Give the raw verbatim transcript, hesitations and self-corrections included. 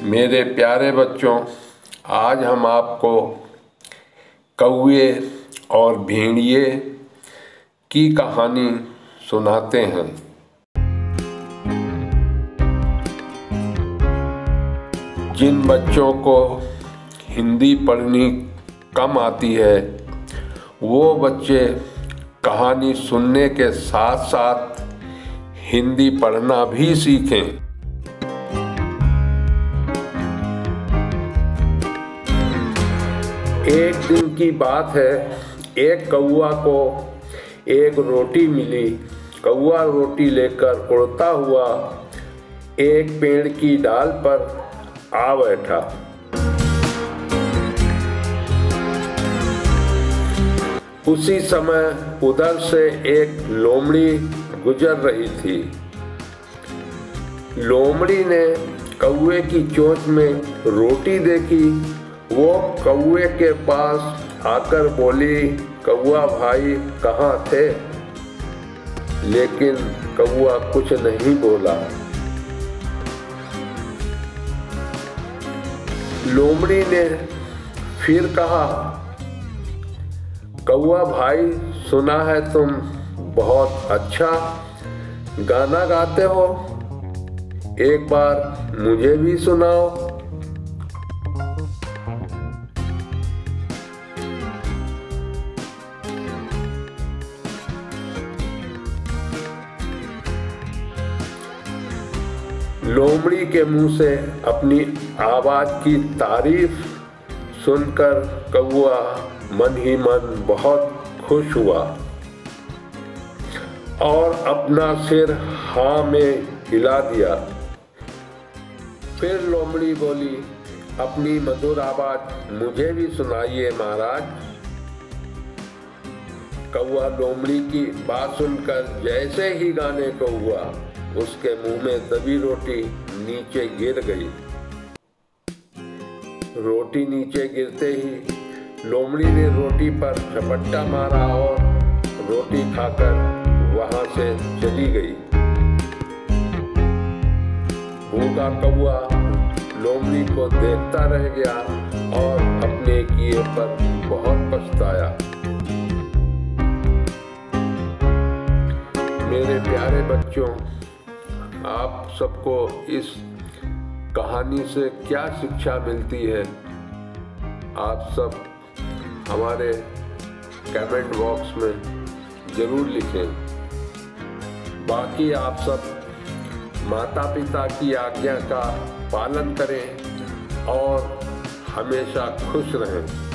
मेरे प्यारे बच्चों, आज हम आपको कौवे और भेड़िए की कहानी सुनाते हैं। जिन बच्चों को हिंदी पढ़नी कम आती है वो बच्चे कहानी सुनने के साथ साथ हिंदी पढ़ना भी सीखें। एक दिन की बात है, एक कौवा को एक रोटी मिली। कौवा रोटी लेकर उड़ता हुआ एक पेड़ की डाल पर आ बैठा। उसी समय उधर से एक लोमड़ी गुजर रही थी। लोमड़ी ने कौवे की चोंच में रोटी देखी। वो कौवे के पास आकर बोली, कौवा भाई कहाँ थे? लेकिन कौवा कुछ नहीं बोला। लोमड़ी ने फिर कहा, कौवा भाई सुना है तुम बहुत अच्छा गाना गाते हो, एक बार मुझे भी सुनाओ। लोमड़ी के मुंह से अपनी आवाज की तारीफ सुनकर कौवा मन ही मन बहुत खुश हुआ और अपना सिर हाँ में हिला दिया। फिर लोमड़ी बोली, अपनी मधुर आवाज मुझे भी सुनाइए महाराज। कौवा लोमड़ी की बात सुनकर जैसे ही गाने को हुआ, उसके मुंह में दबी रोटी नीचे गिर गई। रोटी नीचे गिरते ही लोमड़ी ने रोटी पर झपट्टा मारा और रोटी खाकर वहां से चली गई। भूखा कौवा लोमड़ी को देखता रह गया और अपने किए पर बहुत पछताया। मेरे प्यारे बच्चों, आप सबको इस कहानी से क्या शिक्षा मिलती है, आप सब हमारे कमेंट बॉक्स में ज़रूर लिखें। बाकी आप सब माता पिता की आज्ञा का पालन करें और हमेशा खुश रहें।